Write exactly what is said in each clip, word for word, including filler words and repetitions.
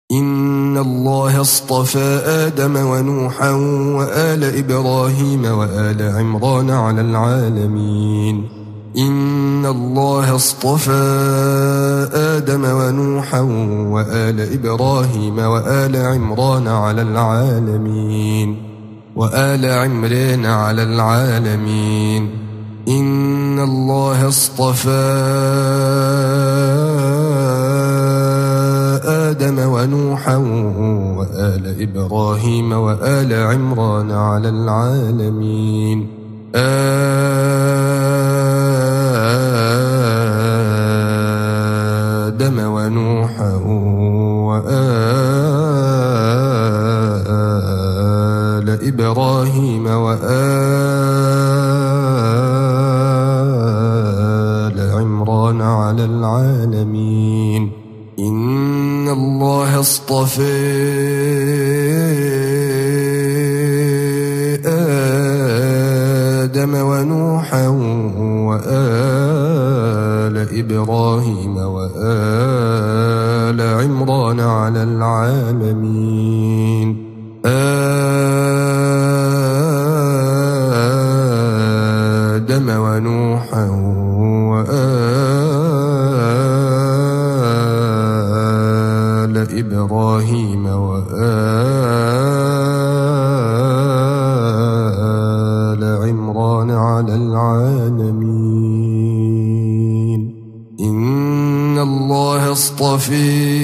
إن الله اصطفى آدم ونوحا وآل إبراهيم وآل عمران على العالمين إن الله اصطفى آدم ونوحا وآل إبراهيم وآل عمران على العالمين وآل عمران على العالمين إن الله اصطفى آدم ونوحا وآل إبراهيم وآل عمران على العالمين آدم ونوحا وآل إبراهيم وآل عمران على العالمين إن الله اصطفى آدم ونوحا وآل إبراهيم وآل عمران على العالمين آدم ونوحا وآل إبراهيم وآل عمران على العالمين إن الله اصطفى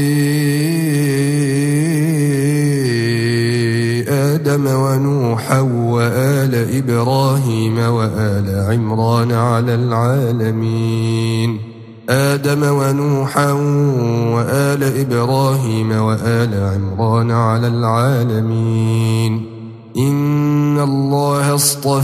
آدم ونوحا وآل إبراهيم وآل عمران على العالمين آدم ونوحا وآل إبراهيم وآل عمران على العالمين إن الله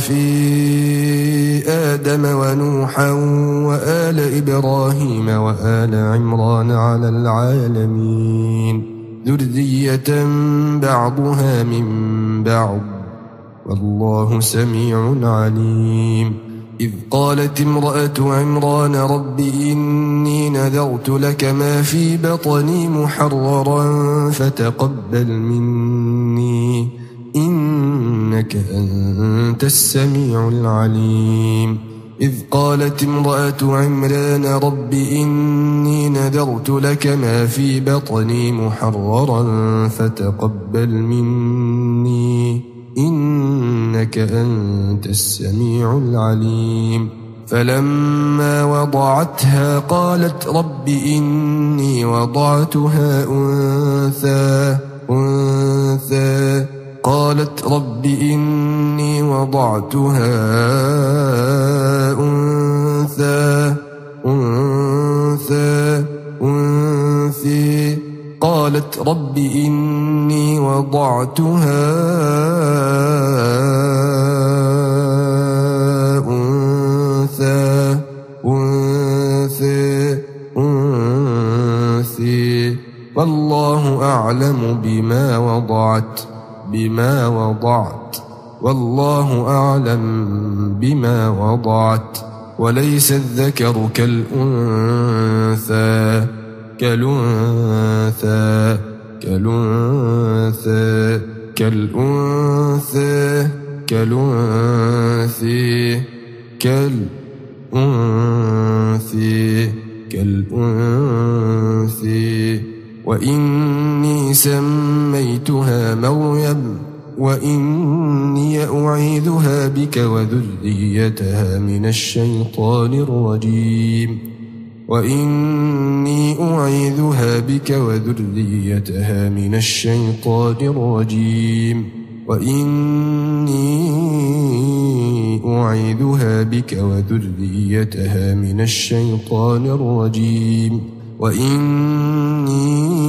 اصطفى آدم ونوحا وآل إبراهيم وآل عمران على العالمين ذرية بعضها من بعض والله سميع عليم إذ قالت امرأة عمران رب إني نذرت لك ما في بطني محررا فتقبل مني إنك أنت السميع العليم إذ قالت امرأة عمران رب إني نذرت لك ما في بطني محررا فتقبل مني إنك أنت السميع العليم فلما وضعتها قالت رب إني وضعتها أنثى أنثى قالت رب إني وضعتها أنثى أنثى أنثى قالت رب إني وضعتها أنثى أنثى أنثى والله أعلم بما وضعت بما وضعت والله أعلم بما وضعت وليس الذكر كالأنثى كالأنثى كالأنثى كالأنثى كالأنثى كالأنثى كالأنثى وإني سميتها مريم وإني أعيذها بك وذريتها من الشيطان الرجيم وإني أعيذها بك وذريتها من الشيطان الرجيم وإني أعيذها بك وذريتها من الشيطان الرجيم وإني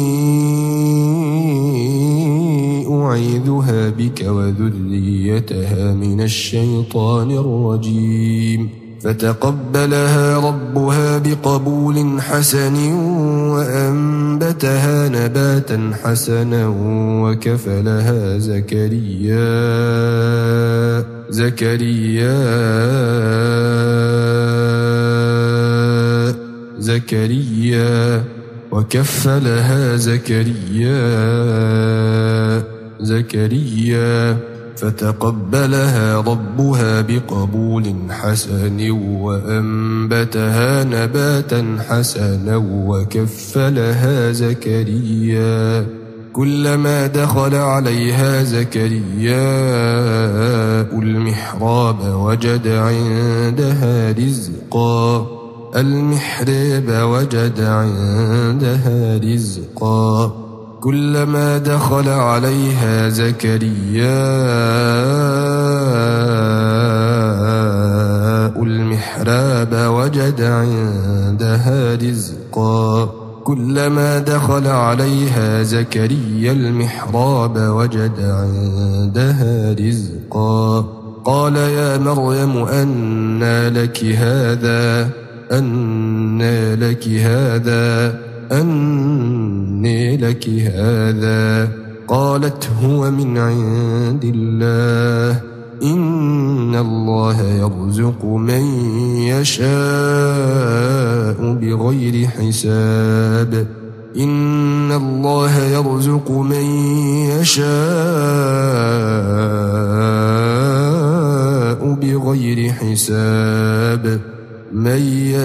أعيذها بك وذريتها من الشيطان الرجيم فتقبلها ربها بقبول حسن وأنبتها نباتا حسنا وكفلها زكريا زكريا زكريا وكفلها زكريا زكريا فتقبلها ربها بقبول حسن وأنبتها نباتا حسنا وكفلها زكريا كلما دخل عليها زكريا المحراب وجد عندها رزقا المحراب وجد عندها رزقا كلما دخل عليها زكريا المحراب وجد عندها رزقا كلما دخل عليها زكريا المحراب وجد عندها رزقا قال يا مريم أنى لك هذا أنى لك هذا أنى لك هذا قالت هو من عند الله إن الله يرزق من يشاء بغير حساب إن الله يرزق من يشاء بغير حساب من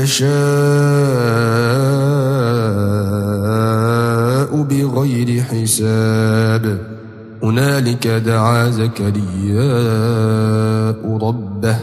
يشاء بغير حساب هنالك دعا زكرياء ربه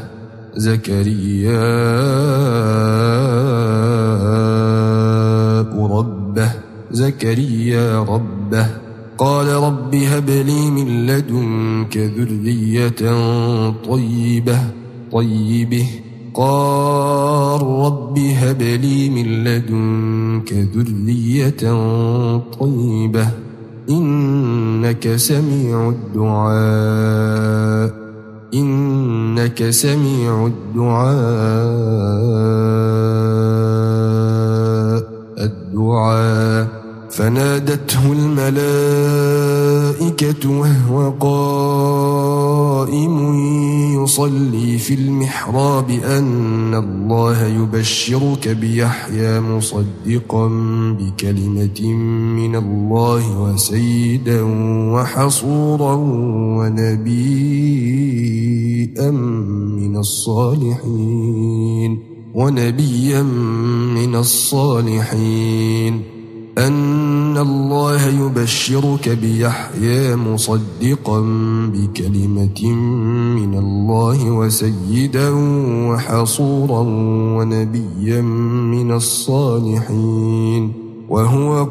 زكرياء ربه زكريا ربه قال رب هب لي من لدنك ذرية طيبة طيبة قال رب هب لي من لدنك ذرية طيبة إنك سميع الدعاء إنك سميع الدعاء الدعاء فنادته الملائكة وهو قائم يصلي في المحراب أن الله يبشرك بيحيى مصدقا بكلمة من الله وسيدا وحصورا ونبيا من الصالحين ونبيا من الصالحين أن الله يبشرك بيحيى مصدقا بكلمة من الله وسيدا وحصورا ونبيا من الصالحين وهو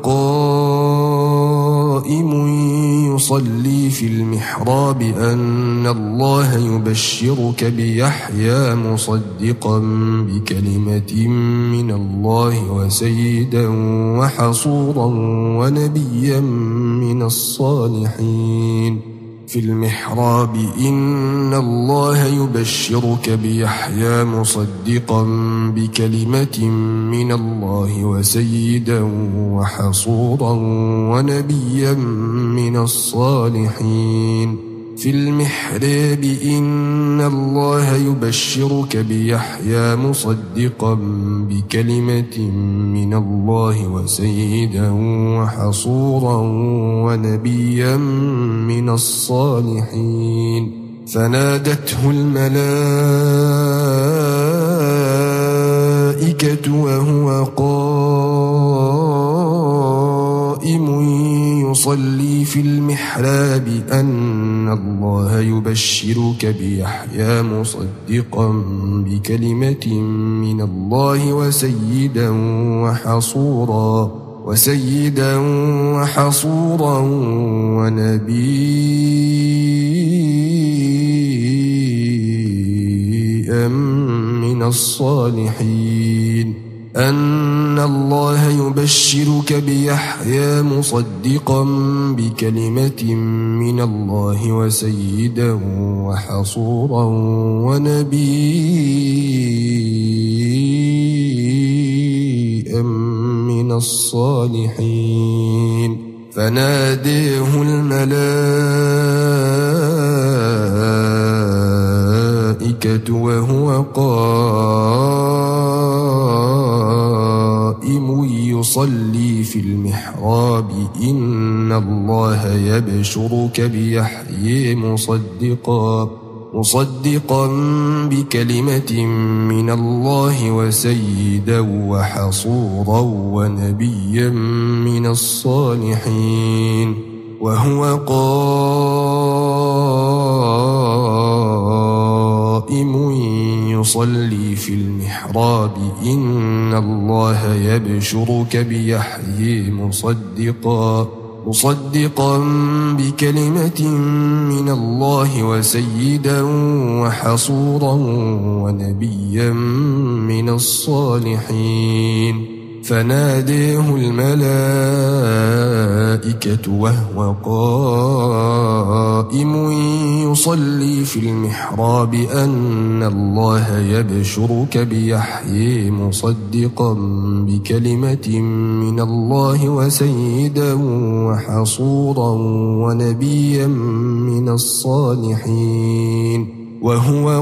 قائم يصلي في المحراب أن الله يبشرك بيحيى مصدقا بكلمة من الله وسيدا وحصورا ونبيا من الصالحين في المحراب إن الله يبشرك بيحيى مصدقا بكلمة من الله وسيدا وحصورا ونبيا من الصالحين في المحراب إن الله يبشرك بيحيى مصدقا بكلمة من الله وسيدا وحصورا ونبيا من الصالحين فنادته الملائكة وهو قائم يصلي في المحراب أن الله يبشرك بيحيى مصدقا بكلمة من الله وسيدا وحصورا وسيدا وحصورا ونبيا من الصالحين أن الله يبشرك بيحيى مصدقا بكلمة من الله وسيدا وحصورا ونبيا من الصالحين فناديه الملائكة وهو قائم يصلي في المحراب إن الله يبشرك بيحيى مصدقا مصدقا بكلمة من الله وسيدا وحصورا ونبيا من الصالحين وهو قائم يصلي في المحراب إن الله يبشرك بيحيى مصدقا مصدقا بكلمة من الله وسيدا وحصورا ونبيا من الصالحين فناديه الملائكة وهو قائم يصلي في المحراب أن الله يبشرك بيحيى مصدقا بكلمة من الله وسيدا وحصورا ونبيا من الصالحين وهو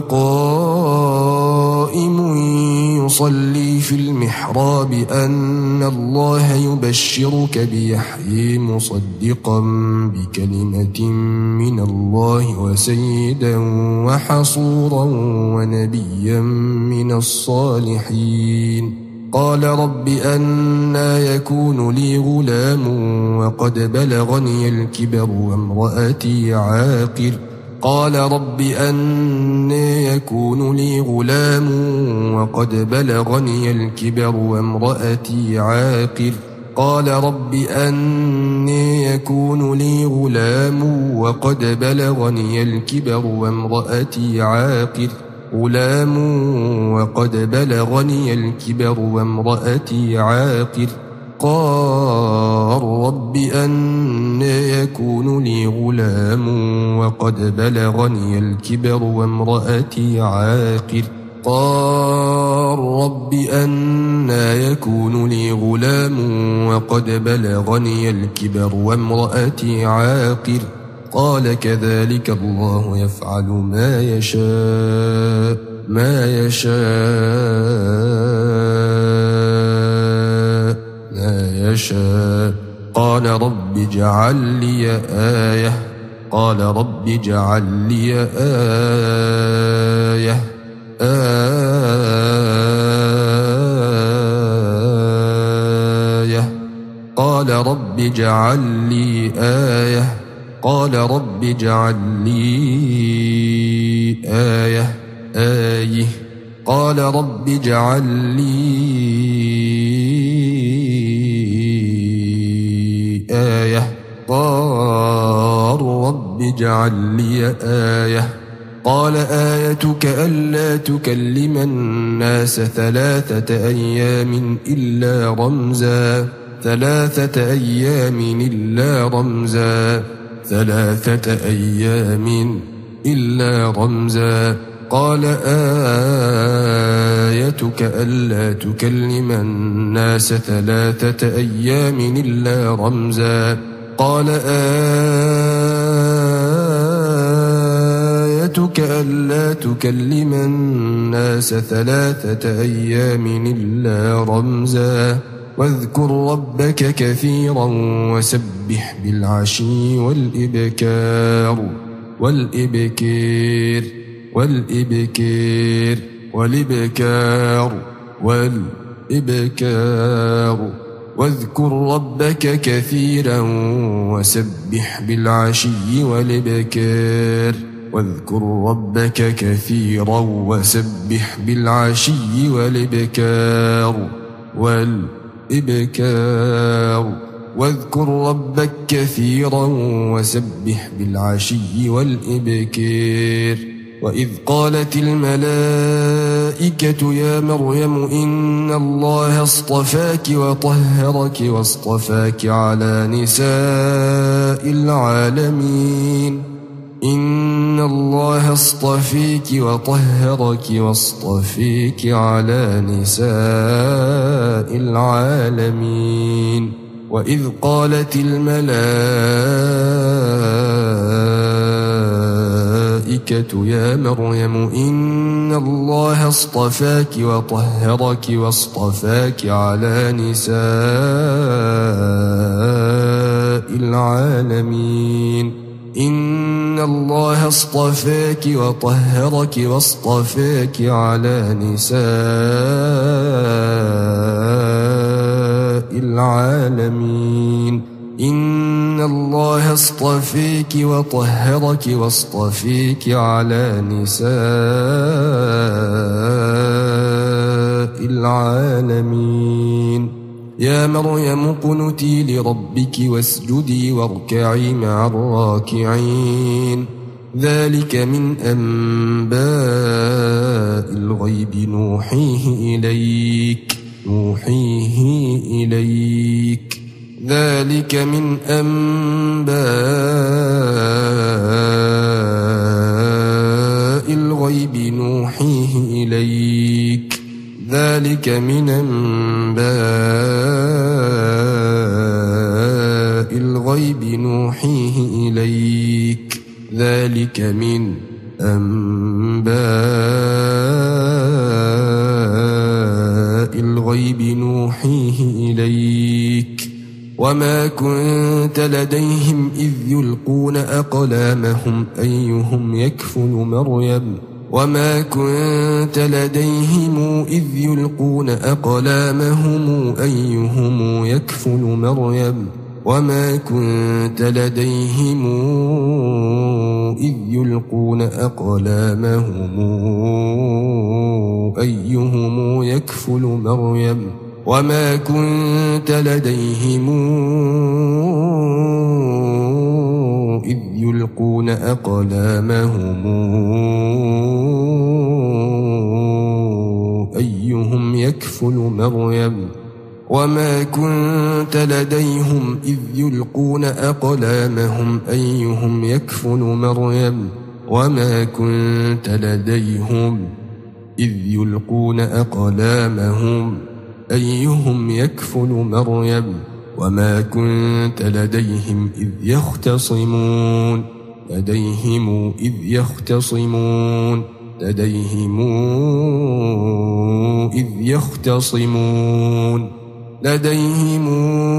قائم يصلي في المحراب أن الله يبشرك بيحيى مصدقا بكلمة من الله وسيدا وحصورا ونبيا من الصالحين قال رب أنى يكون لي غلام وقد بلغني الكبر وامرأتي عاقر قال رب أنى يكون لي غلام وقد بلغني الكبر وامرأتي عاقر قال رب أنى يكون لي غلام وقد بلغني الكبر وامرأتي عاقر غلام وقد بلغني الكبر وامرأتي عاقر قال رب أنى يكون لي غلام وقد بلغني الكبر وامرأتي عاقر قال رب أنى يكون لي غلام وقد بلغني الكبر وامرأتي عاقر قال كذلك الله يفعل ما يشاء ما يشاء ما يشاء قال رب اجعل لي آية قال رب اجعل لي آية آية قال رب اجعل لي آية قال رب اجعل لي آية آية قال رب اجعل لي آية قال رب اجعل لي آية قال آيتك ألا تكلم الناس ثلاثة أيام إلا رمزا ثلاثة أيام إلا رمزا ثلاثة أيام إلا رمزا قال آيتك ألا تكلم الناس ثلاثة أيام إلا رمزا قال آيتك ألا تكلم الناس ثلاثة أيام إلا رمزا واذكر ربك كثيرا وسبح بالعشي والإبكار والإبكير والإبكير والإبكار والإبكار واذكر ربك كثيرا وسبح بالعشي والإبكار واذكر ربك كثيرا وسبح بالعشي والإبكار والإبكار واذكر ربك كثيرا وسبح بالعشي والإبكار وإذ قالت الملائكة يا مريم إن الله اصطفاك وطهرك واصطفاك على نساء العالمين إن الله اصطفيك وطهرك واصطفيك على نساء العالمين وإذ قالت الملائكة الملائكة يا مريم إن الله اصطفاك وطهرك واصطفاك على نساء العالمين إن الله اصطفاك وطهرك واصطفاك على نساء العالمين إن الله اصطفاك وطهرك واصطفاك على نساء العالمين يا مريم اقنتي لربك واسجدي واركعي مع الراكعين ذلك من أنباء الغيب نوحيه إليك نوحيه إليك ذلك من أنباء الغيب نوحيه إليك ذلك من أنباء الغيب نوحيه إليك ذلك من أنباء الغيب نوحيه إليك وما كنت لديهم إذ يلقون أقلامهم أيهم يكفل مريم وما كنت لديهم إذ يلقون أقلامهم أيهم يكفل مريم وما كنت لديهم إذ يلقون أقلامهم أيهم يكفل مريم وما كنت لديهم إذ يلقون أقلامهم أيهم يكفل مريم وما كنت لديهم إذ يلقون أقلامهم أيهم يكفل مريم وما كنت لديهم إذ يلقون أقلامهم أيهم يكفل مريم وما كنت لديهم إذ يختصمون لديهم إذ يختصمون لديهم إذ يختصمون لديهم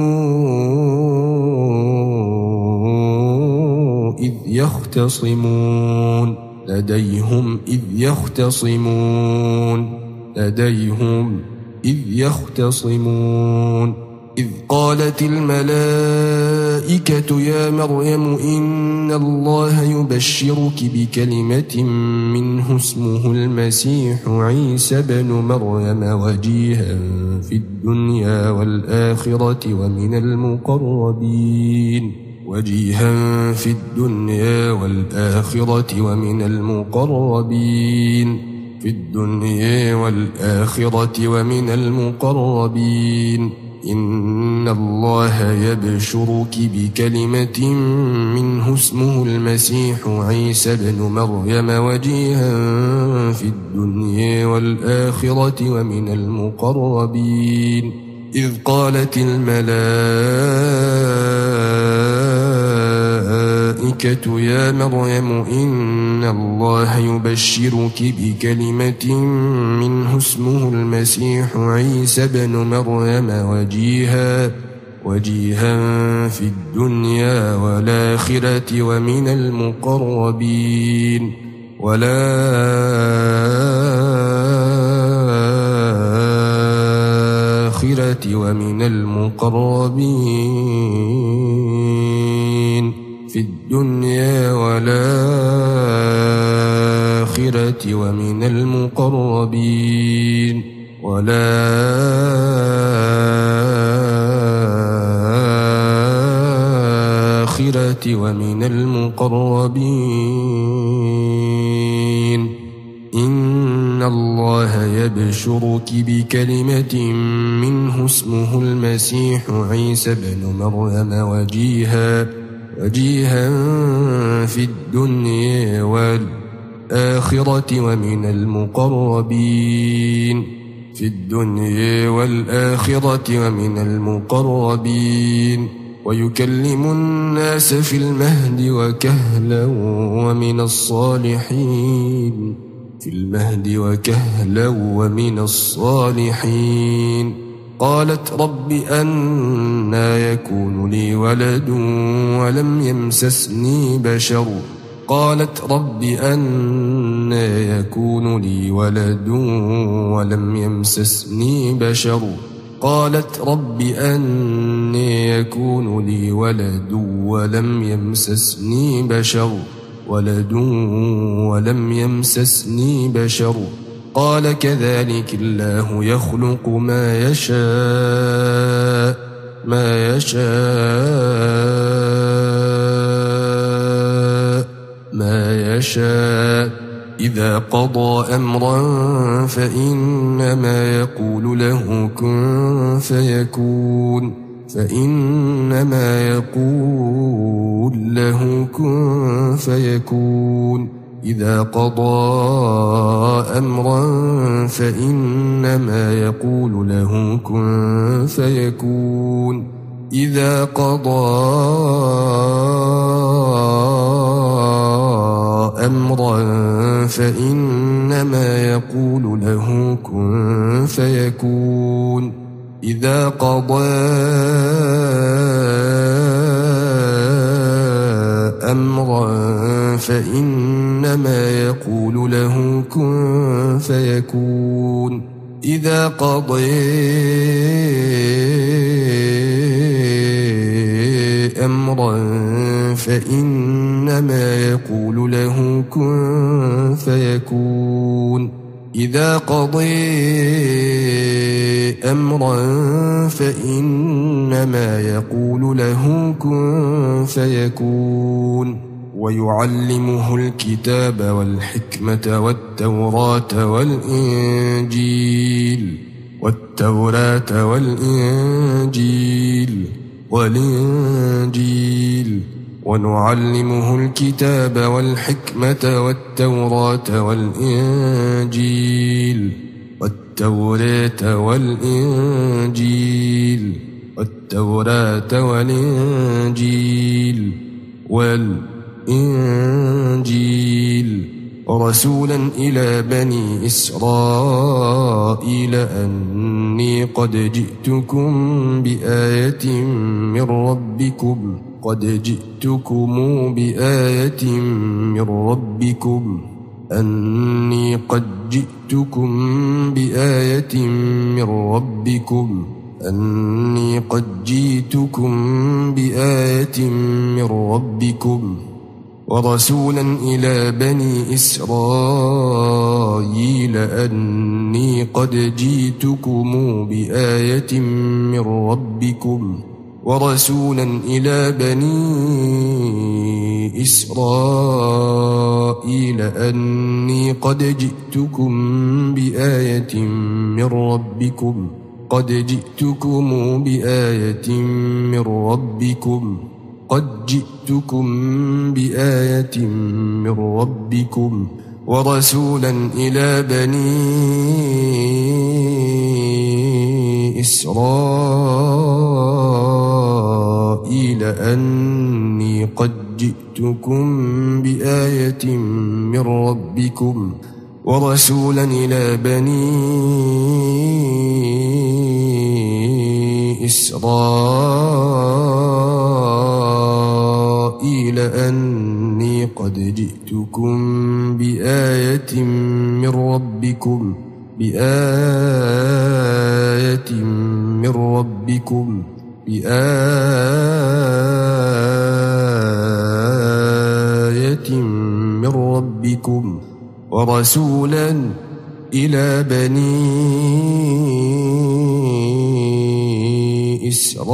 إذ يختصمون لديهم إذ يختصمون لديهم إذ يختصمون إذ قالت الملائكة يا مريم إن الله يبشرك بكلمة منه اسمه المسيح عيسى بن مريم وجيها في الدنيا والآخرة ومن المقربين وجيها في الدنيا والآخرة ومن المقربين في الدنيا والآخرة ومن المقربين إن الله يبشرك بكلمة منه اسمه المسيح عيسى بن مريم وجيها في الدنيا والآخرة ومن المقربين إذ قالت الملائكة يا مريم إن الله يبشرك بكلمة منه اسمه المسيح عيسى بن مريم وجيها وجيها في الدنيا والآخرة ومن المقربين والآخرة ومن المقربين في الدنيا والآخرة ومن المقربين والآخرة ومن المقربين إن الله يبشرك بكلمة منه اسمه المسيح عيسى بن مريم وجيها وجيها في الدنيا والآخرة ومن المقربين في الدنيا والآخرة ومن المقربين ويكلم الناس في المهد وكهلا ومن الصالحين في المهد وكهلا ومن الصالحين. قالت رب أنى يكون لي ولد ولم يمسسني بشر قالت رب أنى يكون لي ولد ولم يمسسني بشر قالت رب أنى يكون لي ولد ولم يمسسني بشر ولد ولم يمسسني بشر قال كذلك الله يخلق ما يشاء ما يشاء ما يشاء إذا قضى أمرا فإنما يقول له كن فيكون فإنما يقول له كن فيكون إذا قضى أمرا فإنما يقول له كن فيكون إذا قضى أمرا فإنما يقول له كن فيكون إذا قضى أمرا فإنما يقول له كن فيكون إذا قضى أمرا فإنما يقول له كن فيكون إذا قضى أمرا فإنما يقول له كن فيكون ويعلمه الكتاب والحكمة والتوراة والإنجيل والتوراة والإنجيل والإنجيل ونعلمه الكتاب والحكمة والتوراة والإنجيل والتوراة والإنجيل والتوراة والإنجيل والإنجيل ورسولا إلى بني إسرائيل أني قد جئتكم بآية من ربكم قد جئتكم بآية من ربكم أني قد جئتكم بآية من ربكم أني قد جئتكم بآية من ربكم ورسولا إلى بني إسرائيل أني قد جئتكم بآية من ربكم ورسولا إلى بني إسرائيل أني قد جئتكم بآية من ربكم قد جئتكم بآية من ربكم قد جئتكم بآية من ربكم ورسولا إلى بني إسرائيل أني قد جئتكم بآية من ربكم ورسولا إلى بني إسرائيل أني قد جئتكم بآية من ربكم بآية من ربكم بآية من ربكم ورسولا إلى بني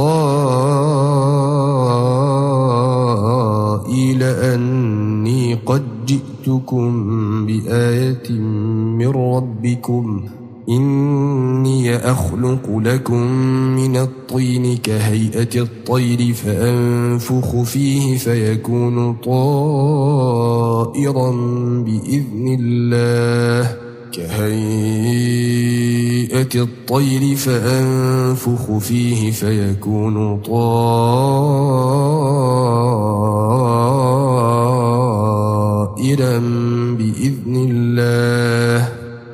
إسرائيل أني قد جئتكم بآية من ربكم إني أخلق لكم من الطين كهيئة الطير فأنفخ فيه فيكون طائرا بإذن الله كهيئة الطير فأنفخ فيه فيكون طائرا بإذن الله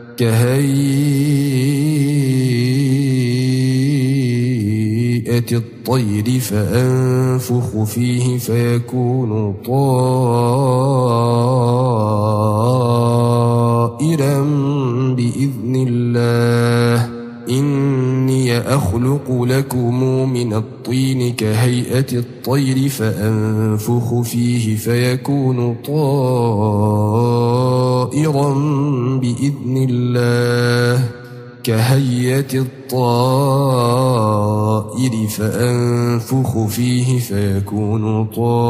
كهيئة الطير فأنفخ فيه فيكون طائرا بإذن الله إني أخلق لكم من الطين كهيئة الطير فأنفخ فيه فيكون طائرا بإذن الله كهيئة الطائر فأنفخ فيه فيكون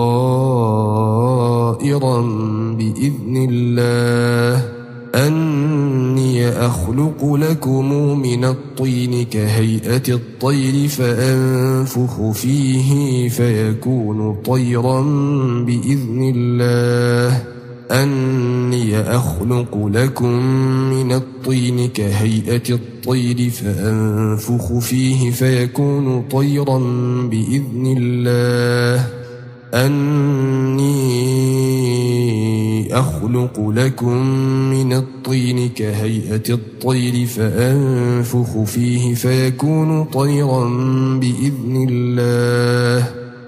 طائرا بإذن الله أني أخلق لكم من الطين كهيئة الطير فأنفخ فيه فيكون طيرا بإذن الله أني أخلق لكم من الطين كهيئة الطير فأنفخ فيه فيكون طيرا بإذن الله أني أخلق لكم من الطين كهيئة الطير فأنفخ فيه فيكون طيرا بإذن الله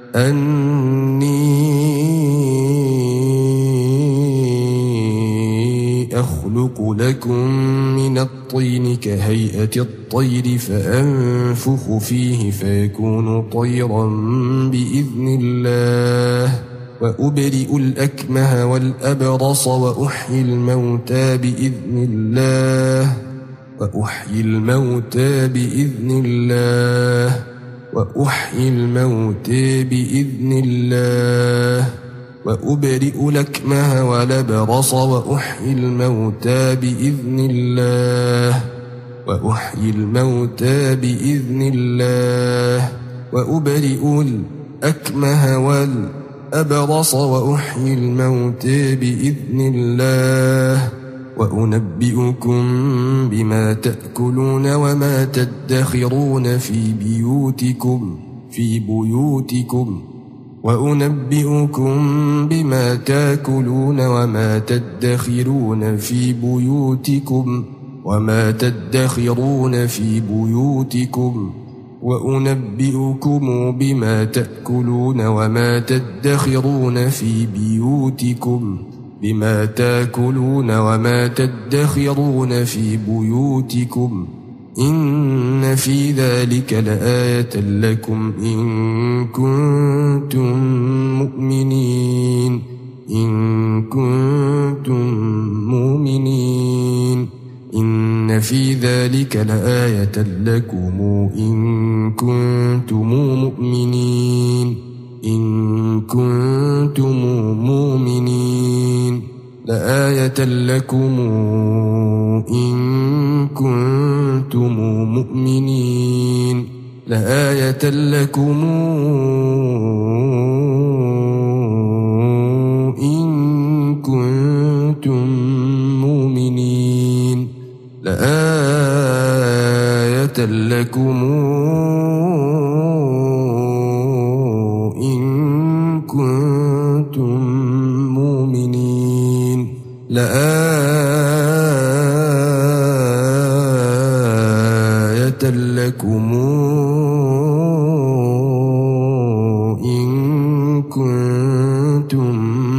أني أخلق لكم من الطين كهيئة الطير فأنفخ فيه فيكون طيرا بإذن الله وأبرئ الأكمه والأبرص وأحيي الموتى بإذن الله وأحيي الموتى بإذن الله وأحيي الموتى بإذن الله وأبرئ الأكمه والأبرص وأحيي الموتى بإذن الله وأحيي الموتى بإذن الله وأبرئ الأكمه والأبرص وأحيي الموتى بإذن الله وأنبئكم بما تأكلون وما تدخرون في بيوتكم في بيوتكم وأنبئكم بما تأكلون وما تدخرون في بيوتكم وما تدخرون في بيوتكم وأنبئكم بما تأكلون وما تدخرون في بيوتكم بما تأكلون وما تدخرون في بيوتكم إن في ذلك لآية لكم إن كنتم مؤمنين إن كنتم مؤمنين إن في ذلك لآية لكم إن كنتم مؤمنين إن كنتم مؤمنين لآية لكم إن كنتم مؤمنين لآية لكم إن كنتم مؤمنين لآية لكم إن كنتم مؤمنين لآية لكم إن كنتم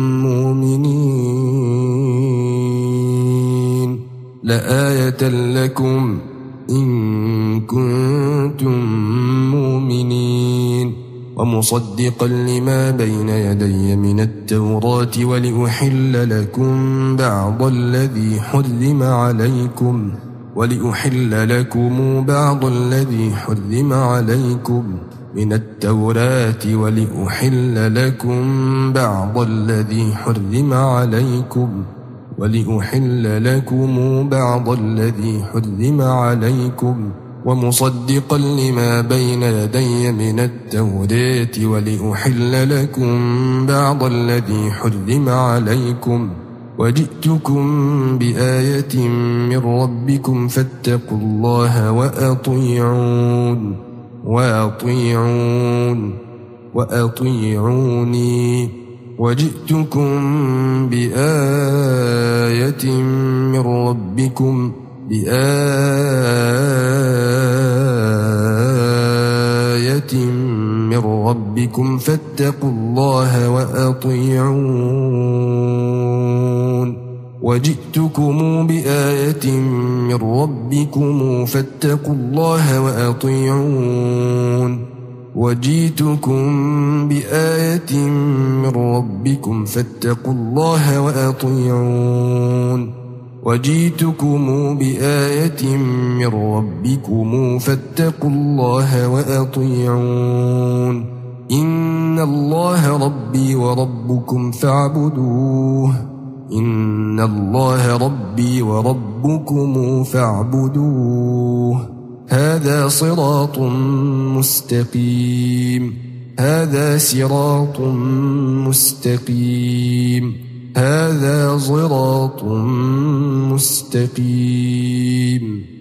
مؤمنين لآية لكم إن كنتم مؤمنين ومصدقا لما بين يدي من التوراة ولأحل لكم بعض الذي حرم عليكم ولأحل لكم بعض الذي حرم عليكم من التوراة ولأحل لكم بعض الذي حرم عليكم ولأحل لكم بعض الذي حرم عليكم ومصدقا لما بين يدي من التوراة ولأحل لكم بعض الذي حرم عليكم وجئتكم بآية من ربكم فاتقوا الله وأطيعون وأطيعون وأطيعوني وجئتكم بآية من ربكم بآية من ربكم فاتقوا الله وأطيعون وجئتكم بآية من ربكم فاتقوا الله وأطيعون وجئتكم بآية من ربكم فاتقوا الله وأطيعون وجئتكم بآية من ربكم فاتقوا الله وأطيعون إن الله ربي وربكم فاعبدوه إن الله ربي وربكم فاعبدوه هذا صراط مستقيم هذا صراط مستقيم هذا صراط مستقيم